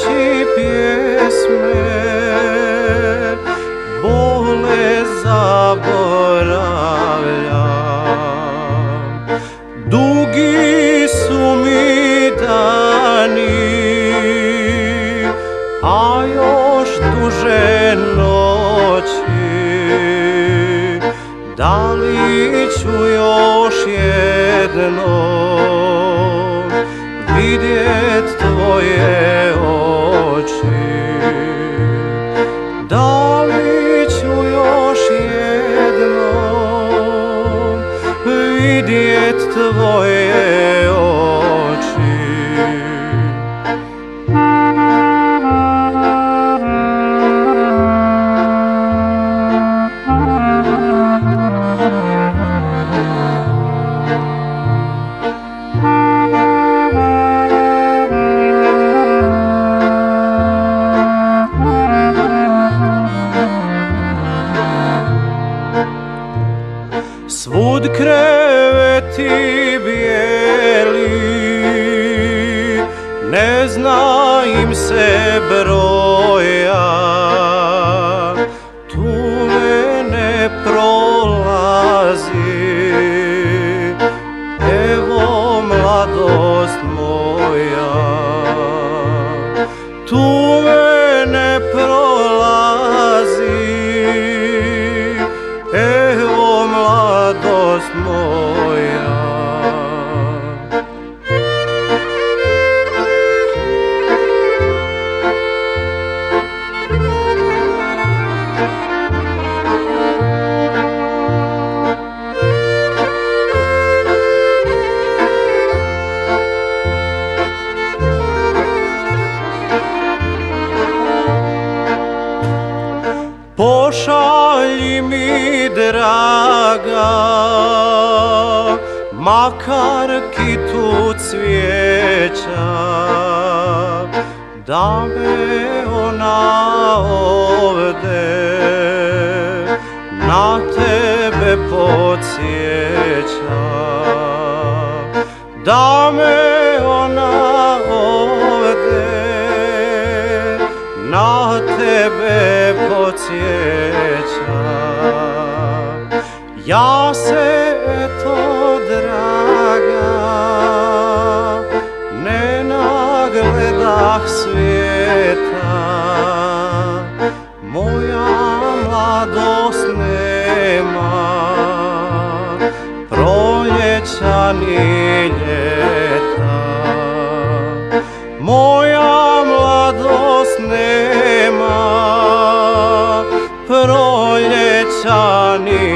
noći pjesme bole zaboravljam. Dugi su mi dani, a još duže noći. Da li ću još jednom vidjet tvoje oči? Da li ću još jednom vidjet tvoje oči? Svud kreveti bijeli, ne zna im se broja. Tu me ne prolazi, evo mladost moja. Tu me ne prolazi, evo mladost moja. Pošalji mi, draga, makar kitu cvijeća, da me ona ovde na tebe podsjeća. Da me ona ovde na tebe podsjeća. Ja se eto, draga, ne nagledah svijeta. Moja mladost nema proljeća ni ljeta. Moja mladost nema proljeća ni